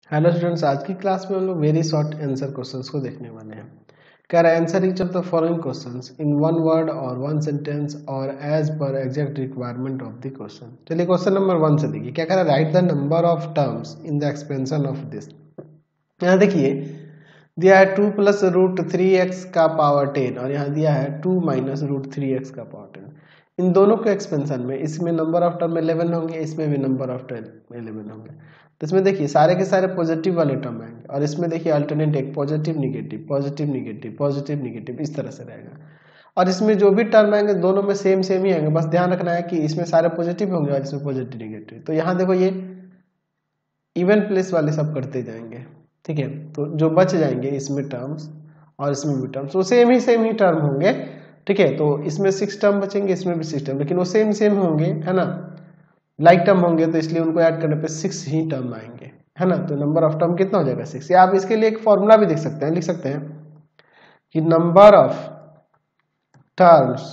Hello students, आज की class में हम लोग वेरी शॉर्ट आंसर क्वेश्चंस को देखने वाले हैं। कह रहा है answer each of the following questions in one word और वन सेंटेंस और as per exact requirement of the question. चलिए क्वेश्चन नंबर 1 से देखिए। क्या कह रहा है, write the number of terms in the expansion of this. यहाँ देखिए दिया है 2 प्लस रूट 3x का पावर 10 और यहाँ दिया है 2 माइनस रूट 3x का पावर 10। इन दोनों के एक्सपेंशन में इसमें नंबर ऑफ टर्म 11 होंगे, इसमें भी नंबर ऑफ टर्म 11 होंगे। तो इसमें देखिए सारे के सारे पॉजिटिव वाले टर्म आएंगे और इसमें देखिए अल्टरनेट एक positive negative positive negative positive negative इस तरह से रहेगा। और इसमें जो भी टर्म आएंगे दोनों में सेम सेम ही आएंगे, बस ध्यान रखना है कि इसमें सारे पॉजिटिव होंगे और इसमें पॉजिटिव निगेटिव। तो यहाँ देखो ये इवन प्लेस वाले सब करते जाएंगे, ठीक है। तो जो बच जाएंगे इसमें टर्म्स और इसमें भी टर्म्स वो सेम ही टर्म होंगे, ठीक है। तो इसमें 6 टर्म बचेंगे, इसमें भी 6 टर्म, लेकिन वो सेम होंगे, है ना, लाइक टर्म होंगे, तो इसलिए उनको ऐड करने पे 6 ही टर्म आएंगे, है ना। तो नंबर ऑफ टर्म कितना हो जाएगा 6। या आप इसके लिए एक फॉर्मूला भी देख सकते हैं, लिख सकते हैं कि number of terms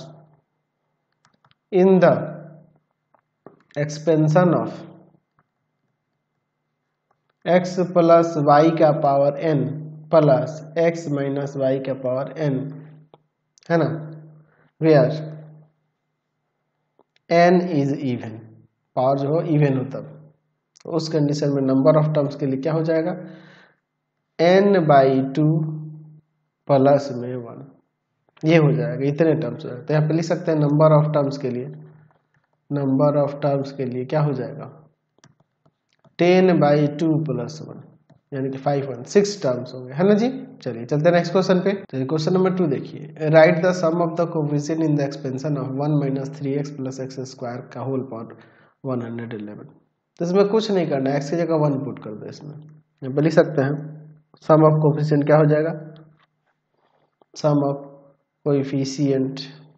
in the expansion of x plus y का power n plus x minus y का पावर n, है ना, where n is even, power जो हो इवन हो तब। तो उस कंडीशन में नंबर ऑफ टर्म्स के लिए क्या हो जाएगा, n/2 प्लस में 1, ये हो जाएगा, इतने टर्म्स हो जाएगा। तो यहाँ पे लिख सकते हैं नंबर ऑफ टर्म्स के लिए, नंबर ऑफ टर्म्स के लिए क्या हो जाएगा 10/2 प्लस 1, यानी कि 6 टर्म्स होंगे, है ना जी। चलिए चलते हैं नेक्स्ट क्वेश्चन पे। चलिए क्वेश्चन नंबर 2 देखिए। Write the sum of the coefficient in the expansion of 1 minus 3x plus x square का होल पावर 111। तो इसमें कुछ नहीं करना है, x की जगह 1 पुट कर दो। इसमें यहाँ पे लिख सकते हैं सम ऑफ कोफिशिएंट क्या हो जाएगा, सम ऑफ कोएफिशिएंट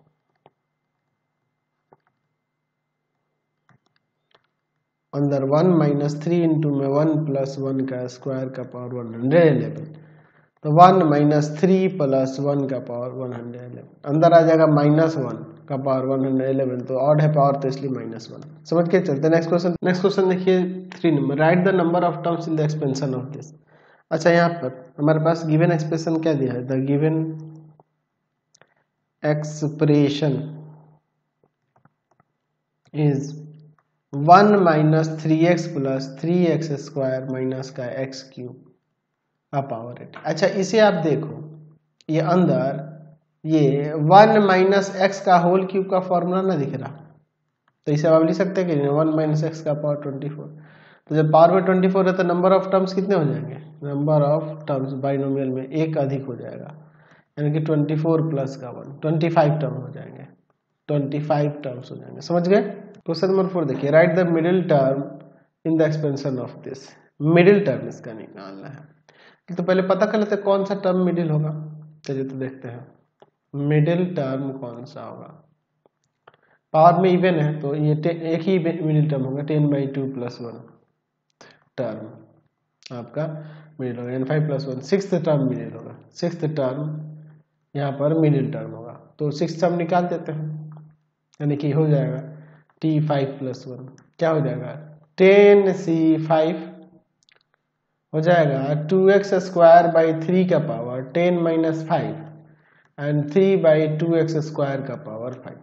अंदर 1 माइनस 3 इंटू में 1 प्लस 1 का स्क्वायर का पावर 111। तो 1 माइनस 3 प्लस 1 का पावर 111, अंदर आ जाएगा -1 का पावर 111। तो ऑड है पावर, तो इसलिए -1। समझ के चलते नेक्स्ट क्वेश्चन। नेक्स्ट क्वेश्चन देखिए 3 नंबर। Write the number of terms in the expansion of this. अच्छा, यहाँ पर हमारे पास गिवन एक्सप्रेशन क्या दिया है, the given expression is 1 minus 3x plus 3x square minus का x क्यूब का पावर 8। अच्छा, इसे आप देखो, ये अंदर ये 1 माइनस एक्स का होल क्यूब का फॉर्मूला ना दिख रहा, तो इसे आप लिख सकते हैं कि 1 माइनस एक्स का पावर 24। तो जब पावर में 24 है तो नंबर ऑफ टर्म्स कितने हो जाएंगे, नंबर ऑफ टर्म्स बाइनोमियल में एक अधिक हो जाएगा, यानी कि 24 प्लस का 1 25 टर्म हो जाएंगे, 25 टर्म्स हो जाएंगे। समझ गए। क्वेश्चन नंबर 4 देखिए। Write the middle term in the expansion of this. Middle term इसका निकालना है, तो पहले पता कर लेते कौन सा टर्म मिडिल होगा। चलिए तो देखते हैं मिडिल टर्म कौन सा होगा। पावर में इवन है तो ये एक ही मिडिल टर्म होगा, 10/2 प्लस 1 टर्म आपका मिडिल होगा, 5 प्लस 1 सिक्स्थ टर्म मिडिल होगा, सिक्स्थ टर्म यहाँ पर मिडिल टर्म होगा। तो सिक्स्थ टर्म निकाल देते हैं, यानी कि हो जाएगा t5 प्लस 1 क्या हो जाएगा 10c5 हो जाएगा 2x स्क्वायर बाई 3 का power 10 minus 5 and 3/2x square का पावर 5।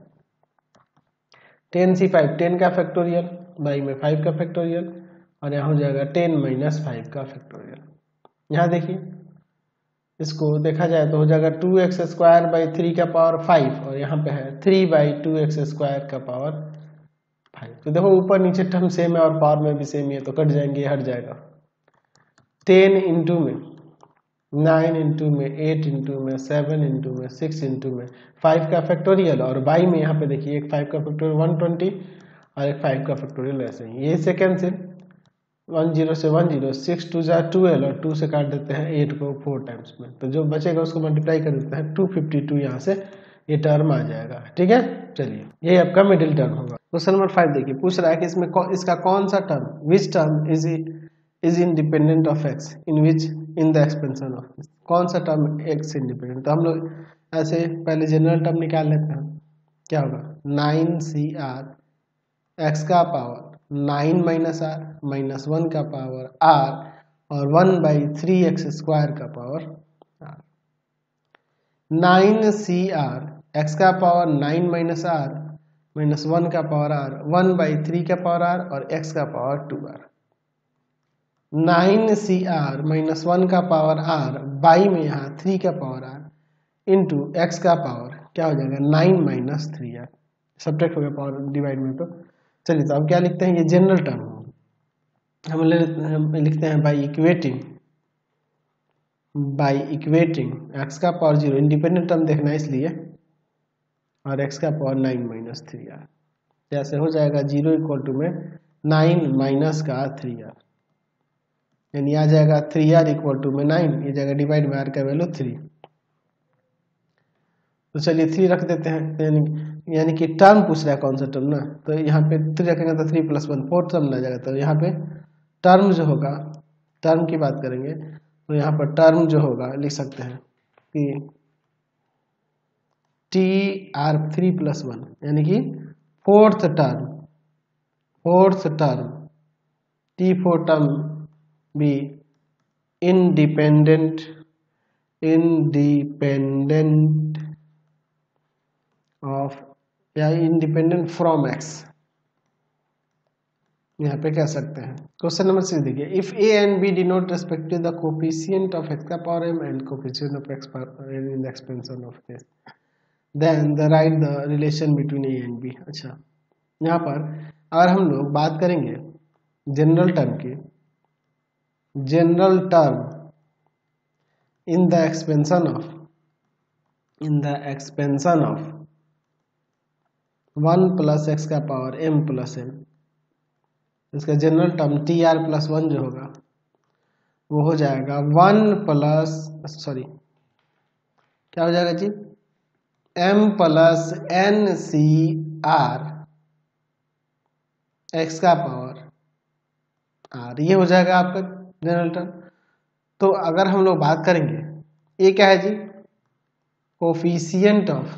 10c5 10 का फैक्टोरियल बाई में 5 का फैक्टोरियल, और यहाँ हो जाएगा 10 माइनस 5 का फैक्टोरियल। यहाँ देखिए इसको देखा जाए तो हो जाएगा 2x स्क्वायर बाई 3 का पावर 5 और यहाँ पे है 3/2x स्क्वायर का पावर 5। तो देखो ऊपर नीचे टर्म सेम है और पावर में भी सेम ही है, तो कट जाएंगे, हट जाएगा। 10 इंटू में 9 इंटू में 8 इंटू में 7 इंटू में 6 इंटू में 5 का फैक्टोरियल, और बाई में यहाँ पे देखिए एक 5 का फैक्टोरियल 120 और एक 5 का फैक्टोरियल ऐसे ही। ये सेकेंड से 10 से 10 6 2 जा 12 और 2 से काट देते हैं 8 को 4 टाइम्स में, तो जो बचेगा उसको मल्टीप्लाई कर देते हैं 252, यहाँ से ये टर्म आ जाएगा। ठीक है, चलिए ये आपका मिडिल टर्म होगा। क्वेश्चन नंबर 5 देखिए, पूछ रहा है कि इसमें इसका कौन सा term, which term is independent of x in which in the expansion of this. कौन सा टर्म एक्स से इंडिपेंडेंट। तो हम लोग ऐसे पहले जनरल टर्म निकाल लेते हैं, क्या होगा 9cr एक्स का पावर 9 माइनस आर माइनस 1 का पावर आर और 1/3x² का पावर r। 9CR x का पावर 9 माइनस r माइनस 1 का पावर r 1/3 का पावर r और x का पावर 2r। 9CR माइनस 1 का पावर r बाई में यहाँ 3 का पावर r इंटू x का पावर क्या हो जाएगा 9 माइनस 3r। सब्ट्रैक्ट हो गया पावर डिवाइड में। तो चलिए तो अब क्या लिखते हैं, ये जनरल टर्म हम लिखते हैं बाई इक्वेटिंग x का पावर 0, इंडिपेंडेंट टर्म देखना है इसलिए, और x का पावर 9 माइनस 3r। जैसे हो जाएगा 0 इक्वल टू में 9 माइनस का 3r, यानी आ जाएगा 3r इक्वल टू में 9, ये जाएगा डिवाइड में r का वैल्यू 3। तो चलिए 3 रख देते हैं, यानी कि टर्म पूछ रहा है कौन सा टर्म ना, तो यहाँ पे 3 रखेंगे तो 3 + 1 4 टर्म आ जाएगा। तो यहाँ पे टर्म जो होगा, टर्म की बात करेंगे तो यहाँ पर टर्म जो होगा लिख सकते हैं कि TR3 + 1, यानी कि फोर्थ टर्म T4 टर्म भी इंडिपेंडेंट ऑफ या इंडिपेंडेंट फ्रॉम x, यहाँ पे कह सकते हैं। क्वेश्चन नंबर 6 देखिए, if a and b denote respective the coefficient of x का power m and coefficient of x power n in the expansion of this, then the right the relation between a and b। अच्छा, यहाँ पर अगर हम लोग बात करेंगे general term की, general term in the expansion of 1 + x का पावर m + n, इसका जनरल टर्म TR+1 जो होगा वो हो जाएगा 1 + क्या हो जाएगा जी, m + n x का पावर r, ये हो जाएगा आपका जनरल टर्म। तो अगर हम लोग बात करेंगे, ये क्या है जी, कोफिशिएंट ऑफ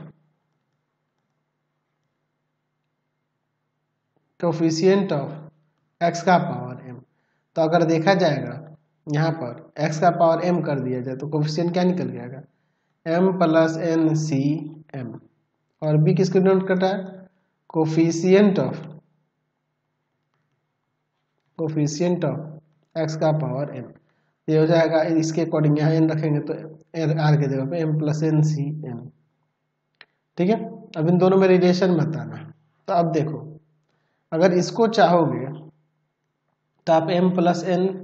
x का पावर m। तो अगर देखा जाएगा यहाँ पर x का पावर m कर दिया जाए तो कोफिशिएंट क्या निकल जाएगा, m + n और b किसको डिनोट कर रहा है, कोफिशिएंट ऑफ x का पावर m। ये हो जाएगा, इसके अकॉर्डिंग यहाँ n रखेंगे तो r की जगह पे m + n। ठीक है, अब इन दोनों में रिलेशन बताना। तो अब देखो, अगर इसको चाहोगे तो आप m +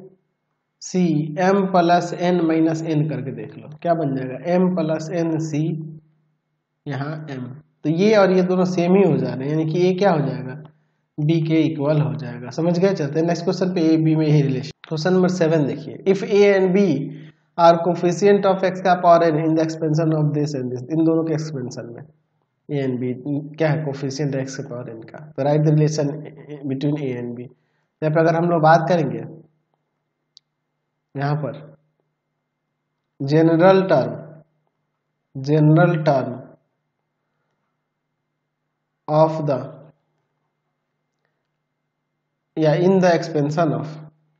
n करके देख लो, क्या बन जाएगा, m + n यहाँ m। तो ये और ये दोनों सेम ही हो जा रहे हैं, यानी कि ये क्या हो जाएगा, b के इक्वल हो जाएगा। समझ गए। चलते हैं नेक्स्ट क्वेश्चन पे, a b में यही रिलेशन। क्वेश्चन नंबर 7 देखिए, if a and b are coefficient of x का power n in the expansion of this and this, इन दोनों के एक्सपेंशन में a and b क्या है, कोफिशिएंट x के पावर n का। तो write the relation between a and b। यहाँ पे अगर हम लोग बात करेंगे यहाँ पर जनरल टर्म ऑफ द या in the expansion of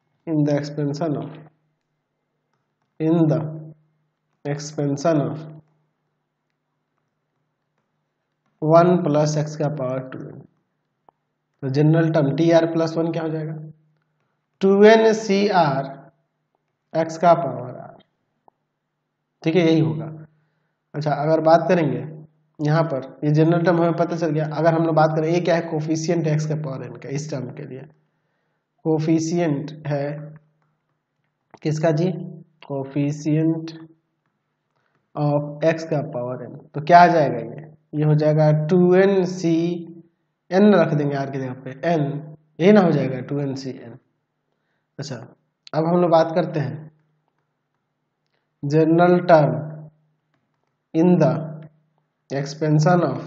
1 + x का पावर 2n। तो जनरल टर्म TR+1 क्या हो जाएगा, 2nCR x का पावर r। ठीक है, यही होगा। अच्छा, अगर बात करेंगे यहाँ पर, ये जनरल टर्म हमें पता चल गया। अगर हम लोग बात करें, ये क्या है, कोफिशिएंट x का पावर n का, इस टर्म के लिए कोफिशिएंट है किसका जी, कोफिशिएंट ऑफ x का पावर n। तो क्या आ जाएगा, ये हो जाएगा 2nCn, रख देंगे r की जगह पे n, यही ना हो जाएगा 2nCn। अच्छा, अब हम लोग बात करते हैं general term in the expansion of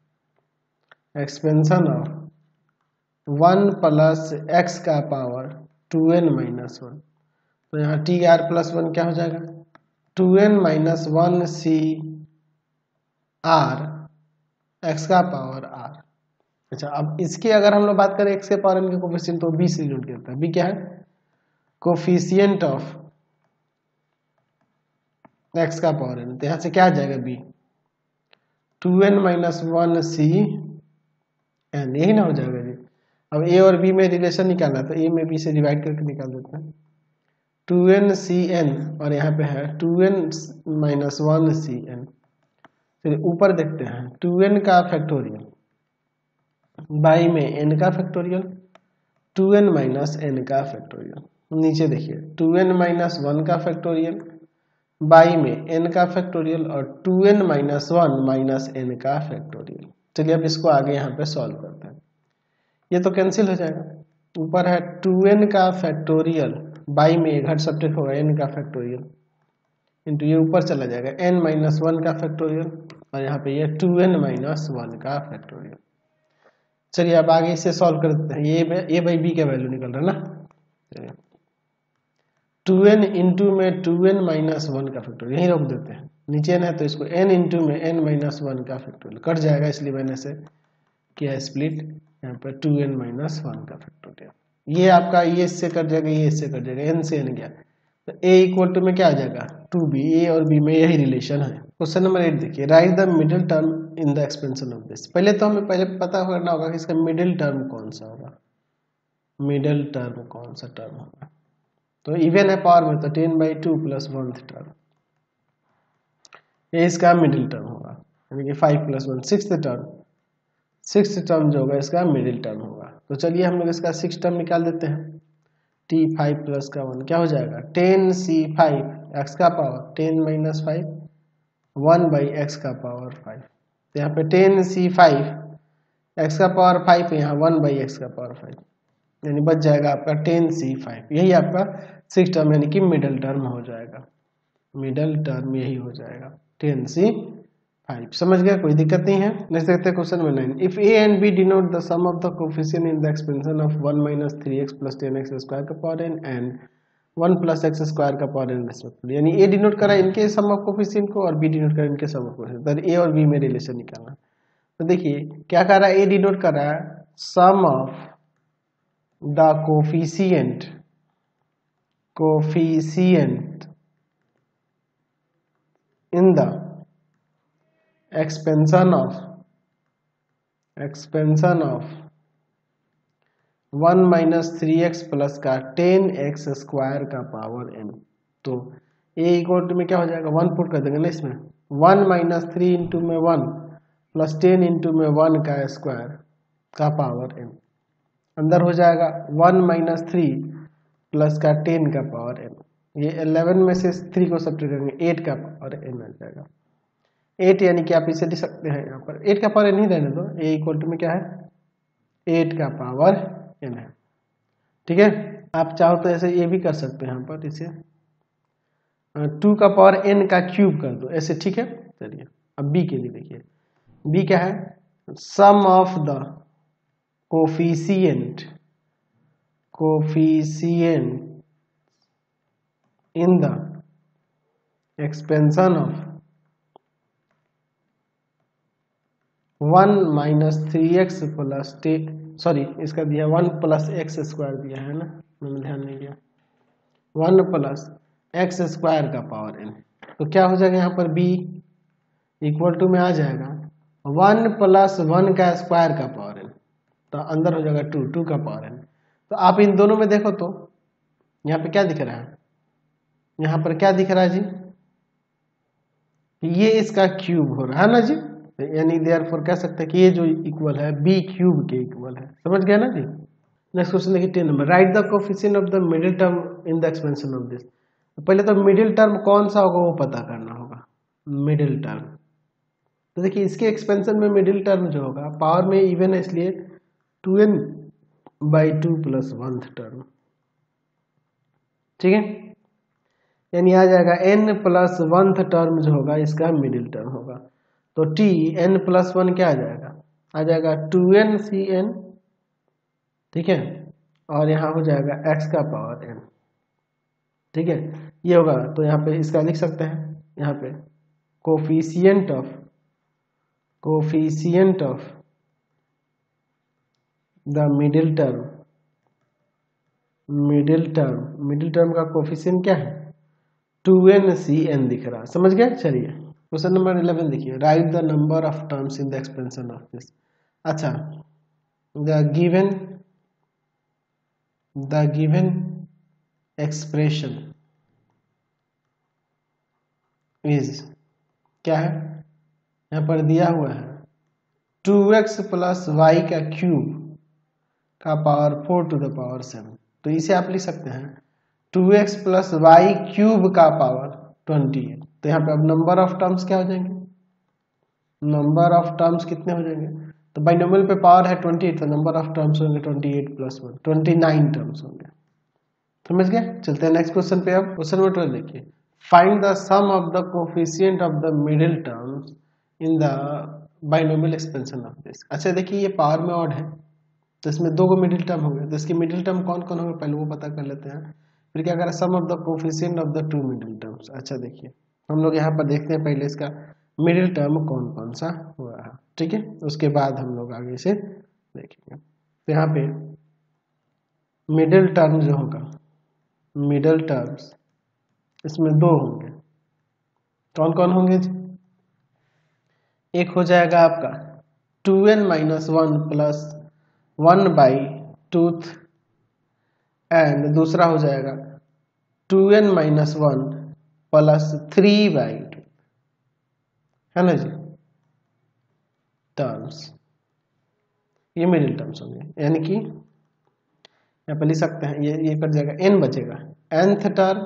1 + x का पावर 2n - 1। तो यहाँ TR+1 क्या हो जाएगा, 2n - 1CR x का पावर r। अच्छा, अब इसकी अगर हम लोग बात करें x के पावर n के कोफिशिएंट, तो b से डिनोट करता है। b क्या है, कोफिशिएंट ऑफ एक्स का पावर एन, तो यहाँ से क्या आ जाएगा B, 2n minus 1 C N, यही ना हो जाएगा जी। अब ए और बी में रिलेशन निकालना है, तो ए में बी से डिवाइड करके निकाल देते हैं, 2n सी एन, और यहाँ पे है 2n माइनस 1 सी एन। फिर ऊपर देखते हैं 2n का फैक्टोरियल बाई में n का फैक्टोरियल, 2n माइनस n का फैक्टोरियल। नीचे देखिए 2n माइनस 1 का फैक्टोरियल बाई में n का फैक्टोरियल और 2n माइनस 1 माइनस n का फैक्टोरियल। चलिए अब इसको आगे यहाँ पे सॉल्व करते हैं। ये तो कैंसिल हो जाएगा, ऊपर है 2n का फैक्टोरियल बाई में घट सब्ट्रैक्ट होगा n का फैक्टोरियल इंटू ये ऊपर चला जाएगा n माइनस 1 का फैक्टोरियल, और यहाँ पे ये 2n माइनस 1 का फैक्टोरियल। चलिए अब आगे इसे सॉल्व कर देते हैं। ये बाई बी का वैल्यू निकल रहा है ना, चलिए 2n इंटू में 2n माइनस 1 का फैक्टोरियल यहीं रोक देते हैं, नीचे n है तो इसको n इंटू में n माइनस 1 का फैक्टोरियल कट जाएगा, इसलिए मैंने से किया स्प्लिट, यहाँ पर 2n माइनस 1 का फैक्टोरियल। ये आपका ये इससे कट जाएगा, ये इससे कट जाएगा, n से n गया तो a इक्वल टू में क्या आ जाएगा 2b, a और b में यही रिलेशन है। क्वेश्चन नंबर 8 देखिए, write the middle term in the expansion of this. पहले तो हमें पहले पता करना होगा कि इसका मिडिल टर्म कौन सा होगा, मिडिल टर्म कौन सा टर्म होगा। तो इवन है पावर में तो 10/2 प्लस 1th टर्म, ये इसका मिडिल टर्म होगा, यानी कि 5 प्लस 1 सिक्स टर्म जो होगा इसका मिडिल टर्म होगा। तो चलिए हम लोग इसका 6 टर्म निकाल देते हैं, t5 प्लस का 1 क्या हो जाएगा 10c5 x का पावर 10 माइनस 5 1 बाई एक्स का पावर 5। तो यहाँ पे 10c5 x का पावर 5 है, यहाँ 1 बाई एक्स का पावर 5, यानी बच जाएगा आपका 10c5। यही आपका 6 टर्म यानी कि मिडिल टर्म हो जाएगा, मिडिल टर्म यही हो जाएगा 10c5। समझ गया, कोई दिक्कत नहीं है। नेक्स्ट देखते हैं question number 9। If a and b denote the sum of the coefficient in the expansion of 1 minus 3x plus 10x square का power n and 1 plus x square का पावर n रेस्पेक्टिवली, यानी a denote करा इनके sum of coefficient को और b denote करा इनके sum of coefficient, तो a और b में रिलेशन निकालना। तो देखिए क्या कर रहा है, a डिनोट कर रहा है sum of the coefficient in the expansion of 1 minus 3x plus का 10x स्क्वायर का पावर n। तो a इक्वल टू में क्या हो जाएगा 1 पुट कर देंगे ना इसमें, 1 माइनस 3 इंटू में 1 प्लस 10 इंटू में 1 का स्क्वायर का पावर n, अंदर हो जाएगा 1 माइनस 3 प्लस का 10 का पावर n। ये 11 में से 3 को सब्ट्रैक्ट करेंगे 8 का पावर n आ जाएगा, 8 यानी कि आप इसे लिख सकते हैं यहाँ पर 8 का पावर n ही रहने दो, a इक्वल टू में क्या है 8 का पावर n है। ठीक है, आप चाहो तो ऐसे ये भी कर सकते हैं, यहाँ पर इसे 2 का पावर n का क्यूब कर दो ऐसे, ठीक है। चलिए अब b के लिए देखिए, b क्या है sum of the coefficient in the expansion of 1 minus 3x plus इसका दिया 1 प्लस एक्स स्क्वायर दिया है ना, मैंने ध्यान नहीं दिया, 1 प्लस एक्स स्क्वायर का पावर n। तो क्या हो जाएगा यहाँ पर b इक्वल टू में आ जाएगा 1 प्लस 1 का स्क्वायर का पावर n, तो अंदर हो जाएगा 2 का पावर n। तो आप इन दोनों में देखो तो यहाँ पे क्या दिख रहा है, यहाँ पर क्या दिख रहा है जी, ये इसका क्यूब हो रहा है ना जी, यानी देयरफॉर कह सकते हैं कि ये जो इक्वल है b क्यूब के इक्वल है। समझ गया ना जी। नेक्स्ट क्वेश्चन देखिए 10 number, write the coefficient of the middle term in the expansion of this. तो पहले तो मिडिल टर्म कौन सा होगा वो पता करना होगा, मिडिल टर्म। तो देखिए इसके एक्सपेंशन में मिडिल टर्म जो होगा पावर में इवन है इसलिए 2n/2 प्लस 1th टर्म, ठीक है, यानी आ जाएगा n प्लस 1th टर्म जो होगा इसका मिडिल टर्म होगा। तो t n प्लस 1 क्या आ जाएगा 2n/n, ठीक है, और यहाँ हो जाएगा x का पावर n, ठीक है, ये होगा। तो यहाँ पे इसका लिख सकते हैं, यहाँ पे coefficient of the middle term middle term का कोफिशिएंट क्या है 2n/cn दिख रहा है, समझ गए। चलिए क्वेश्चन नंबर 11 देखिए, write the number of terms in the expansion of this. अच्छा, द गिवन एक्सप्रेशन इज क्या है, यहाँ पर दिया हुआ है 2x + y का क्यूब का पावर 4 to the power 7। तो इसे आप लिख सकते हैं 2x + y क्यूब का पावर 28। तो यहाँ पे अब नंबर ऑफ टर्म्स क्या हो जाएंगे, नंबर ऑफ टर्म्स कितने हो जाएंगे, तो बाइनोमियल पे पावर है 28, तो नंबर ऑफ टर्म्स होंगे 28 + 1 29 टर्म्स होंगे, समझ गए। चलते हैं नेक्स्ट क्वेश्चन पे। अब क्वेश्चन नंबर 12 देखिए, find the sum of the coefficient of the middle terms in the binomial expansion of this. अच्छा देखिए ये पावर में ऑड है, तो इसमें दो मिडिल टर्म होंगे, तो इसके मिडिल टर्म कौन कौन होंगे पहले वो पता कर लेते हैं, फिर क्या करें sum of the coefficient of the 2 middle terms. अच्छा देखिए हम लोग यहाँ पर देखते हैं पहले इसका मिडिल टर्म कौन कौन सा हुआ है, ठीक है, उसके बाद हम लोग आगे से देखेंगे। तो यहाँ पे मिडिल टर्म जो होगा, मिडिल टर्म्स इसमें दो होंगे, कौन कौन होंगे जी, एक हो जाएगा आपका 2n - 1 + 1/2 एंड दूसरा हो जाएगा 2n - 1 + 3/2, है ना जी, टर्म्स ये मिडिल टर्म्स होंगे, यानी कि यहाँ पर लिख सकते हैं ये कट जाएगा, n बचेगा nth टर्म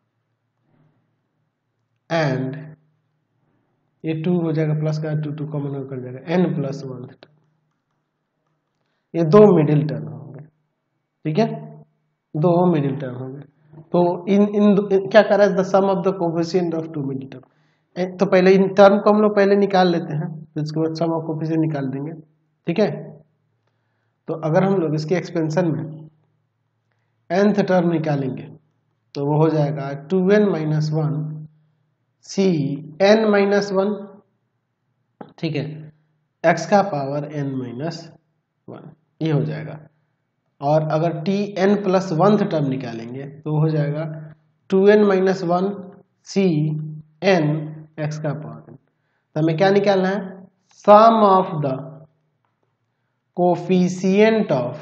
एंड ये 2 हो जाएगा प्लस का 2 कॉमन कर जाएगा n + 1 टर्म, ये दो मिडिल टर्म होंगे, ठीक है, दो मिडिल टर्म होंगे। तो इन क्या कर रहा है the sum of the coefficient of 2 middle term. तो पहले इन टर्म को हम लोग पहले निकाल लेते हैं, फिर उसके बाद सम ऑफ कोफिशिएंट निकाल देंगे, ठीक है। तो अगर हम लोग इसके एक्सपेंशन में nth टर्म निकालेंगे तो वो हो जाएगा 2n - 1 cn - 1, ठीक है, x का पावर n - 1 ये हो जाएगा। और अगर tn + 1th टर्म निकालेंगे तो हो जाएगा 2n - 1 cn x का पावर n। तो हमें क्या निकालना है, sum of the coefficient of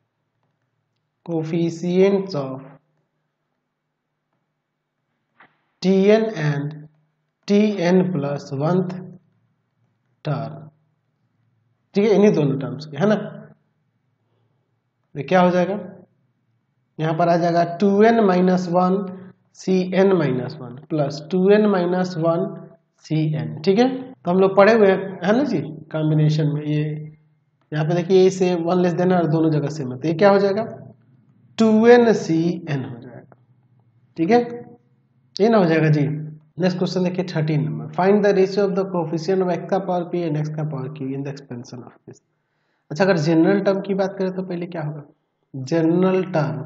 tn and tn + 1th term, ठीक है, इन्हीं दोनों टर्म्स के, है ना। तो क्या हो जाएगा, यहाँ पर आ जाएगा 2n - 1 cn - 1 + 2n - 1 cn, ठीक है। तो हम लोग पढ़े हुए है ना जी कॉम्बिनेशन में, ये यहाँ पे देखिए इसे 1 लेस देन और दोनों जगह सेम है, तो ये क्या हो जाएगा 2n cn हो जाएगा, ठीक है, ये ना हो जाएगा जी। नेक्स्ट क्वेश्चन देखिए 13 number, find the ratio of the coefficient of x का पावर p एंड x का power q in the expansion of this. अच्छा अगर जनरल टर्म की बात करें तो पहले क्या होगा, general term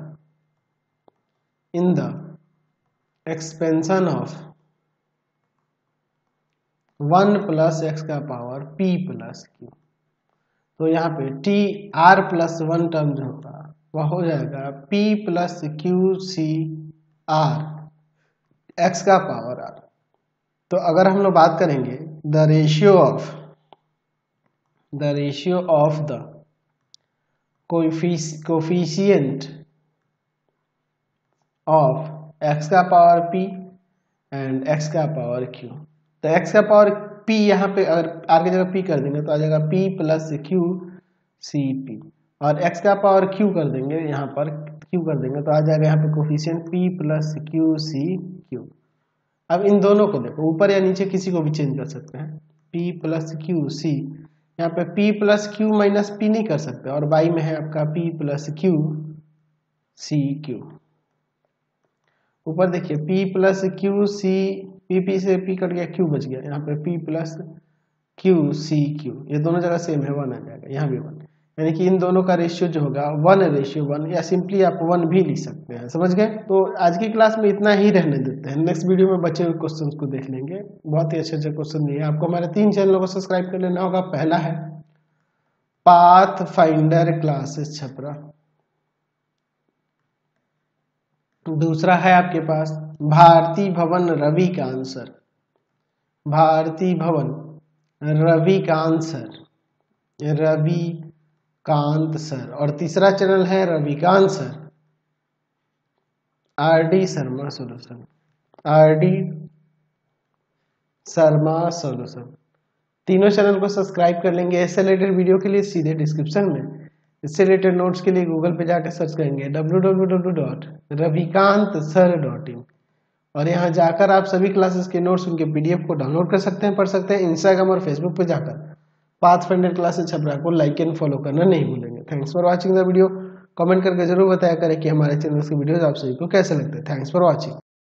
in the expansion of 1 + x का पावर p + q। तो यहाँ पे t r + 1 टर्म जो होगा वह हो जाएगा p + q c r x का पावर r। तो अगर हम लोग बात करेंगे the ratio of the coefficient of x का पावर p एंड x का पावर q। तो x का पावर p यहाँ पे अगर r की जगह p कर देंगे तो आ जाएगा p + q cp, और x का पावर q कर देंगे, यहाँ पर q कर देंगे तो आ जाएगा यहाँ पे coefficient p + q c q। अब इन दोनों को देखो, ऊपर या नीचे किसी को भी चेंज कर सकते हैं, p + q c, यहाँ पे p + q - p नहीं कर सकते, और y में है आपका p + q c q। ऊपर देखिए p + q c, p से p कट गया, q बच गया, यहाँ पे p + q c q, ये दोनों जगह सेम है, 1 आ जाएगा, यहाँ भी 1, यानी कि इन दोनों का रेशियो जो होगा 1:1, या सिंपली आप 1 भी लिख सकते हैं, समझ गए। तो आज की क्लास में इतना ही रहने देते हैं, नेक्स्ट वीडियो में बचे हुए क्वेश्चंस को देख लेंगे, बहुत ही अच्छे अच्छे क्वेश्चन दिए। आपको हमारे 3 चैनलों को सब्सक्राइब कर लेना होगा। पहला है पाथ फाइंडर क्लासेस छपरा, दूसरा है आपके पास भारती भवन रवि का आंसर, भारती भवन रवि का आंसर रविकांत सर। और तीसरा चैनल है Ravikant sir, RD Sharma solution, RD Sharma solution. तीनों चैनल को सब्सक्राइब कर लेंगे। इससे रिलेटेड वीडियो के लिए सीधे डिस्क्रिप्शन में, इससे रिलेटेड नोट्स के लिए गूगल पे जाकर सर्च करेंगे www.ravikantsir.in और यहाँ जाकर आप सभी क्लासेस के नोट्स, उनके PDF को डाउनलोड कर सकते हैं, पढ़ सकते हैं। इंस्टाग्राम और फेसबुक पे जाकर पाथफाइंडर क्लासेस छपरा को लाइक एंड फॉलो करना नहीं भूलेंगे। Thanks for watching the video. Comment करके जरूर बताया करें कि हमारे चैनल के वीडियोस आप सभी को कैसे लगते हैं। Thanks for watching.